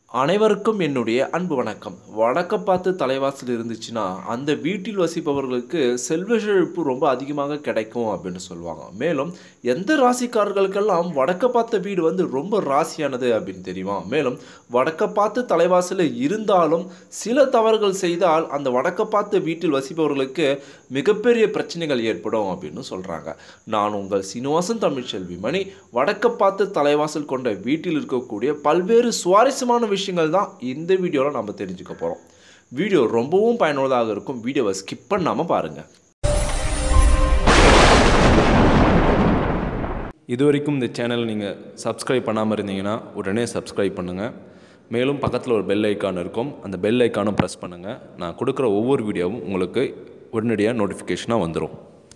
அனைவருக்கும் என்னுடைய அன்பு வணக்கம். வடக்க பார்த்து தலைவாசல் இருந்துச்சுன்னா, அந்த வீட்டில் வசிப்பவர்களுக்கு செல்வ செழிப்பு ரொம்ப அதிகமாக கிடைக்கும் அப்படின்னு சொல்லுவாங்க. மேலும் எந்த ராசிக்காரர்களுக்கெல்லாம் வடக்க பார்த்த வீடு ரொம்ப ராசியானது அப்படின்னு தெரியுமா? மேலும் வடக்க பார்த்து தலைவாசல் இருந்தாலும் சில தவறுகள் செய்தால் அந்த வடக்க பார்த்த வீட்டில் வசிப்பவர்களுக்கு மிகப்பெரிய பிரச்சனைகள் ஏற்படும் அப்படின்னு சொல்கிறாங்க. நான் உங்கள் சீனிவாசன் தமிழ்ச்செல்வி மணி. வடக்க பார்த்து தலைவாசல் கொண்ட வீட்டில் இருக்கக்கூடிய பல்வேறு சுவாரஸ்யமான விஷயங்கள் தான் இந்த வீடியோவில் நம்ம தெரிஞ்சுக்க போகிறோம். வீடியோ ரொம்பவும் பயனுள்ளதாக இருக்கும். வீடியோவை ஸ்கிப் பண்ணாமல் பாருங்கள். இது வரைக்கும் இந்த சேனல் நீங்கள் சப்ஸ்கிரைப் பண்ணாமல் இருந்தீங்கன்னா உடனே சப்ஸ்கிரைப் பண்ணுங்கள். மேலும் பக்கத்தில் ஒரு பெல் ஐக்கான் இருக்கும், அந்த பெல் ஐக்கானும் ப்ரெஸ் பண்ணுங்கள். நான் கொடுக்குற ஒவ்வொரு வீடியோவும் உங்களுக்கு உடனடியாக நோட்டிஃபிகேஷனாக வந்துடும்.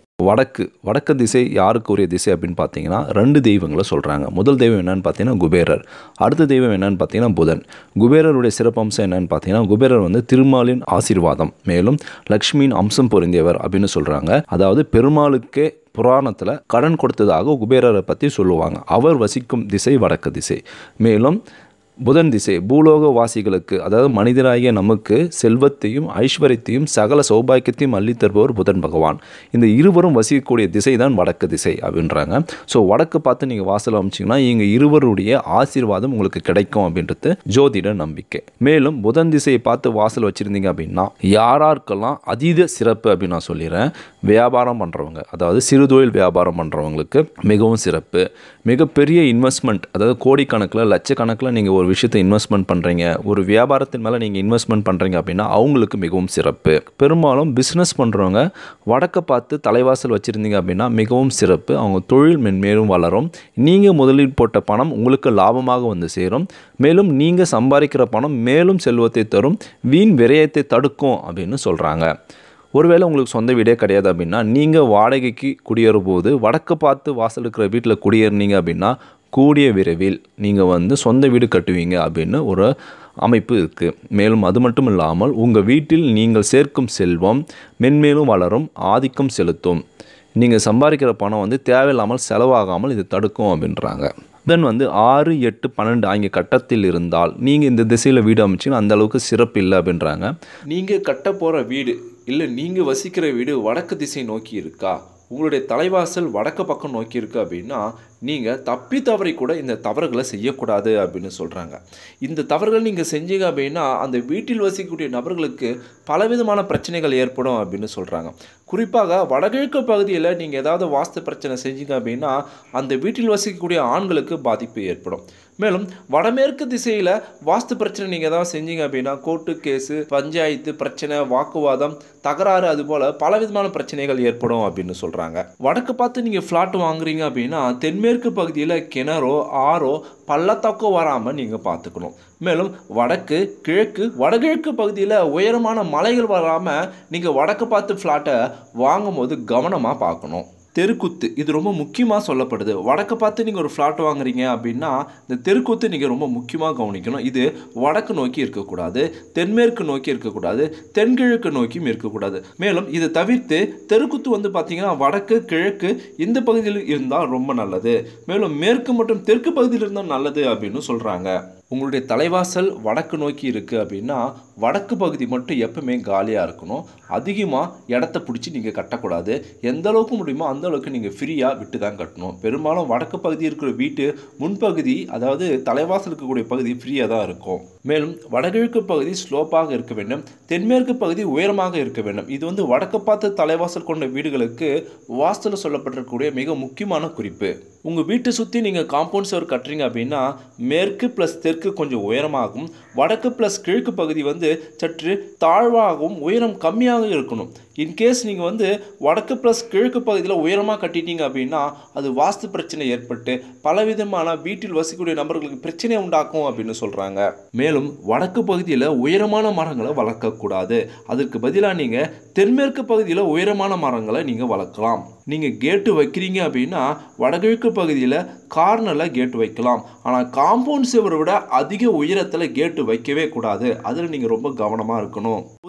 வடக்கு திசை யாருக்கு உரிய திசை அப்படின்னு பார்த்தீங்கன்னா 2 தெய்வங்களை சொல்கிறாங்க. முதல் தெய்வம் என்னென்னு பார்த்தீங்கன்னா குபேரர். அடுத்த தெய்வம் என்னென்னு பார்த்தீங்கன்னா புதன். குபேரருடைய சிறப்பம்சம் என்னென்னு பார்த்தீங்கன்னா குபேரர் திருமாலின் ஆசீர்வாதம், மேலும் லக்ஷ்மியின் அம்சம் பொருந்தியவர் அப்படின்னு சொல்கிறாங்க. அதாவது பெருமாளுக்கே புராணத்தில் கடன் கொடுத்ததாக குபேரரை பற்றி சொல்லுவாங்க. அவர் வசிக்கும் திசை வடக்கு திசை. மேலும் புதன் திசை பூலோக வாசிகளுக்கு, அதாவது மனிதராகிய நமக்கு செல்வத்தையும் ஐஸ்வர்யத்தையும் சகல சௌபாக்கியத்தையும் அள்ளித்தருபவர் புதன் பகவான். இந்த இருவரும் வசிக்கக்கூடிய திசை தான் வடக்கு திசை அப்படின்றாங்க. ஸோ வடக்கு பார்த்து நீங்கள் வாசல் அமைச்சிங்கன்னா இங்கே இருவருடைய ஆசீர்வாதம் உங்களுக்கு கிடைக்கும் அப்படின்றது ஜோதிட நம்பிக்கை. மேலும் புதன் திசையை பார்த்து வாசல் வச்சுருந்தீங்க அப்படின்னா யாராருக்கெல்லாம் அதீத சிறப்பு அப்படின்னு நான் சொல்லிடுறேன். வியாபாரம் பண்ணுறவங்க, அதாவது சிறுதொழில் வியாபாரம் பண்ணுறவங்களுக்கு மிகவும் சிறப்பு. மிகப்பெரிய இன்வெஸ்ட்மெண்ட், அதாவது கோடிக்கணக்கில் லட்சக்கணக்கில் நீங்கள் ஒரு விஷயத்தை இன்வெஸ்ட்மெண்ட் பண்ணுறீங்க, ஒரு வியாபாரத்தின் மேலே நீங்கள் இன்வெஸ்ட்மெண்ட் பண்ணுறீங்க அப்படின்னா அவங்களுக்கு மிகவும் சிறப்பு. பெரும்பாலும் பிஸ்னஸ் பண்ணுறவங்க வடக்க பார்த்து தலைவாசல் வச்சுருந்தீங்க அப்படின்னா மிகவும் சிறப்பு. அவங்க தொழில் மென்மேலும் வளரும். நீங்கள் முதலீடு போட்ட பணம் உங்களுக்கு லாபமாக வந்து சேரும். மேலும் நீங்கள் சம்பாதிக்கிற பணம் மேலும் செல்வத்தை தரும், வீண் விரயத்தை தடுக்கும் அப்படின்னு சொல்கிறாங்க. ஒருவேளை உங்களுக்கு சொந்த வீடே கிடையாது அப்படின்னா நீங்கள் வாடகைக்கு குடியேறும் போது வடக்கு பார்த்து வாசல் இருக்கிற வீட்டில் குடியேறினீங்க அப்படின்னா கூடிய விரைவில் நீங்கள் சொந்த வீடு கட்டுவீங்க அப்படின்னு ஒரு அமைப்பு இருக்குது. மேலும் அது மட்டும் இல்லாமல் உங்கள் வீட்டில் நீங்கள் சேர்க்கும் செல்வம் மென்மேலும் வளரும், ஆதிக்கம் செலுத்தும். நீங்கள் சம்பாதிக்கிற பணம் தேவையில்லாமல் செலவாகாமல் இது தடுக்கும் அப்படின்றாங்க. தென் 6, 8, 12 ஆகிய கட்டத்தில் இருந்தால் நீங்கள் இந்த திசையில் வீடு அமைச்சிங்கன்னா அந்த அளவுக்கு சிறப்பு இல்லை அப்படின்றாங்க. நீங்கள் கட்ட போகிற வீடு இல்லை நீங்கள் வசிக்கிற வீடு வடக்கு திசை நோக்கி இருக்கா, உங்களுடைய தலைவாசல் வடக்கு பக்கம் நோக்கி இருக்குது அப்படின்னா நீங்கள் தப்பி தவறி கூட இந்த தவறுகளை செய்யக்கூடாது அப்படின்னு சொல்கிறாங்க. இந்த தவறுகள் நீங்கள் செஞ்சீங்க அப்படின்னா அந்த வீட்டில் வசிக்கக்கூடிய நபர்களுக்கு பலவிதமான பிரச்சனைகள் ஏற்படும் அப்படின்னு சொல்கிறாங்க. குறிப்பாக வடகிழக்கு பகுதியில் நீங்கள் ஏதாவது வாஸ்து பிரச்சனை செஞ்சீங்க அப்படின்னா அந்த வீட்டில் வசிக்கக்கூடிய ஆண்களுக்கு பாதிப்பு ஏற்படும். மேலும் வடமேற்கு திசையில் வாஸ்து பிரச்சனை நீங்கள் ஏதாவது செஞ்சீங்க அப்படின்னா கோர்ட்டு கேஸு, பஞ்சாயத்து பிரச்சனை, வாக்குவாதம், தகராறு, அதுபோல் பலவிதமான பிரச்சனைகள் ஏற்படும் அப்படின்னு சொல்கிறாங்க. வடக்கு பார்த்து நீங்கள் ஃப்ளாட் வாங்குறீங்க அப்படின்னா தென்மேற்கு பகுதியில் கிணறோ ஆறோ பள்ளத்தாக்கோ வராமல் நீங்கள் பார்த்துக்கணும். மேலும் வடக்கு கிழக்கு வடகிழக்கு பகுதியில் உயரமான மலைகள் வராமல் நீங்கள் வடக்கு பார்த்து ஃப்ளாட்டை வாங்கும் போது கவனமாக பார்க்கணும். தெருக்குத்து இது ரொம்ப முக்கியமாக சொல்லப்படுது. வடக்கு பார்த்து நீங்கள் ஒரு ஃப்ளாட் வாங்குறீங்க அப்படின்னா இந்த தெருக்குத்து நீங்கள் ரொம்ப முக்கியமாக கவனிக்கணும். இது வடக்கு நோக்கி இருக்கக்கூடாது, தென்மேற்கு நோக்கி இருக்கக்கூடாது, தென்கிழக்கு நோக்கியும் இருக்கக்கூடாது. மேலும் இதை தவிர்த்து தெருக்குத்து பார்த்தீங்கன்னா வடக்கு கிழக்கு இந்த பகுதியில் இருந்தால் ரொம்ப நல்லது. மேலும் மேற்கு மற்றும் தெற்கு பகுதியில் இருந்தால் நல்லது அப்படின்னு சொல்கிறாங்க. உங்களுடைய தலைவாசல் வடக்கு நோக்கி இருக்குது அப்படின்னா வடக்கு பகுதி மட்டும் எப்பவுமே காலியாக இருக்கணும். அதிகமாக இடத்த பிடிச்சி நீங்கள் கட்டக்கூடாது. எந்த அளவுக்கு முடியுமோ அந்த அளவுக்கு நீங்கள் ஃப்ரீயாக விட்டு தான் கட்டணும். பெரும்பாலும் வடக்கு பகுதி இருக்கிற வீட்டு முன்பகுதி, அதாவது தலைவாசல் இருக்கக்கூடிய பகுதி ஃப்ரீயாக தான் இருக்கும். மேலும் வடகிழக்கு பகுதி ஸ்லோப்பாக இருக்க வேண்டும், தென்மேற்கு பகுதி உயரமாக இருக்க வேண்டும். இது வடக்கு பார்த்து தலைவாசல் கொண்ட வீடுகளுக்கு வாஸ்துல சொல்லப்பட்டிருக்கக்கூடிய மிக முக்கியமான குறிப்பு. உங்கள் வீட்டை சுற்றி நீங்கள் காம்பவுண்ட் சுவர் கட்டுறீங்க அப்படின்னா மேற்கு ப்ளஸ் தெற்கு கொஞ்சம் உயரமாகவும் வடக்கு ப்ளஸ் கிழக்கு பகுதி சற்று தாழ்வாகவும் உயரம் கம்மியாக இருக்கணும். இன்கேஸ் நீங்கள் வடக்கு ப்ளஸ் கிழக்கு பகுதியில் உயரமாக கட்டிட்டீங்க அப்படின்னா அது வாஸ்து பிரச்சனை ஏற்பட்டு பலவிதமான வீட்டில் வசிக்கக்கூடிய நபர்களுக்கு பிரச்சனை உண்டாக்கும் அப்படின்னு சொல்கிறாங்க. மேலும் வடக்கு பகுதியில் உயரமான மரங்களை வளர்க்கக்கூடாது. அதற்கு பதிலாக நீங்கள் தென்மேற்கு பகுதியில் உயரமான மரங்களை நீங்கள் வளர்க்கலாம். நீங்கள் கேட்டு வைக்கிறீங்க அப்படின்னா வடகிழக்கு பகுதியில் கார்னரில் கேட்டு வைக்கலாம். ஆனால் காம்பவுண்ட் சுவரை விட அதிக உயரத்தில் கேட்டு வைக்கவே கூடாது. அதில் நீங்கள் ரொம்ப கவனமாக இருக்கணும்.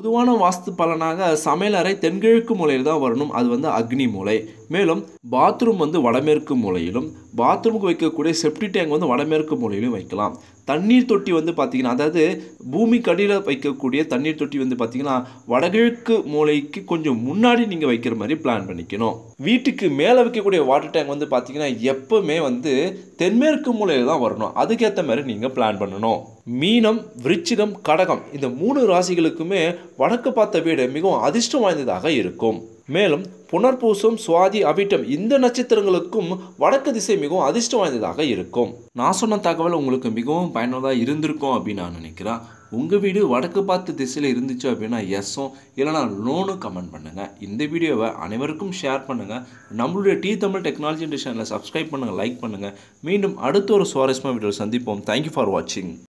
பொதுவான வாஸ்து பலனாக சமையலறை தென்கிழக்கு மூலையில் தான் வரணும். அது வந்து அக்னி மூலை. மேலும் பாத்ரூம் வந்து வடமேற்கு மூலையிலும், பாத்ரூமுக்கு வைக்கக்கூடிய செப்டி டேங்க் வந்து வடமேற்கு மூலையிலும் வைக்கலாம். தண்ணீர் தொட்டி வந்து பார்த்திங்கன்னா, அதாவது பூமிக்கு அடியில் வைக்கக்கூடிய தண்ணீர் தொட்டி வந்து பார்த்திங்கன்னா வடகிழக்கு மூலைக்கு கொஞ்சம் முன்னாடி நீங்கள் வைக்கிற மாதிரி பிளான் பண்ணிக்கணும். வீட்டுக்கு மேலே வைக்கக்கூடிய வாட்டர் டேங்க் வந்து பார்த்திங்கன்னா எப்போவுமே வந்து தென்மேற்கு மூலையில் தான் வரணும். அதுக்கேற்ற மாதிரி நீங்கள் பிளான் பண்ணணும். மீனம், விருச்சிகம், கடகம் இந்த 3 ராசிகளுக்குமே வடக்கு பார்த்த வீடு மிகவும் அதிர்ஷ்டம் வாய்ந்ததாக இருக்கும். மேலும் புனர்பூசம், சுவாதி, அவிட்டம் இந்த நட்சத்திரங்களுக்கும் வடக்கு திசை மிகவும் அதிர்ஷ்டம் வாய்ந்ததாக இருக்கும். நான் சொன்ன தகவல் உங்களுக்கு மிகவும் பயனுள்ளதாக இருந்திருக்கும் அப்படின்னு நான் நினைக்கிறேன். உங்கள் வீடு வடக்கு பார்த்து திசையில் இருந்துச்சு அப்படின்னா எஸ்ஸும் இல்லைனா நோனும் கமெண்ட் பண்ணுங்கள். இந்த வீடியோவை அனைவருக்கும் ஷேர் பண்ணுங்கள். நம்மளுடைய டி தமிழ் டெக்னாலஜி சேனலை சப்ஸ்கிரைப் பண்ணுங்கள், லைக் பண்ணுங்கள். மீண்டும் அடுத்த ஒரு சுவாரஸ்யமான வீடியோவில் சந்திப்போம். தேங்க்யூ ஃபார் வாட்சிங்.